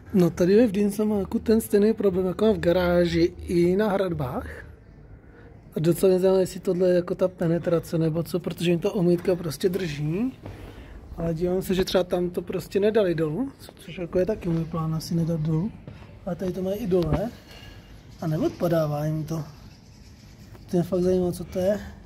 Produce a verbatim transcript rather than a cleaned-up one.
No tady ve Vdínce má jako ten stejný problém jako v garáži i na hradbách. A docela mě zajímá, jestli tohle je jako ta penetrace nebo co, protože jim to omítka prostě drží. Ale dívám se, že třeba tam to prostě nedali dolů, což jako je taky můj plán asi nedat dolů. Ale tady to mají i dole a neodpadává jim to. To je fakt zajímavé, co to je.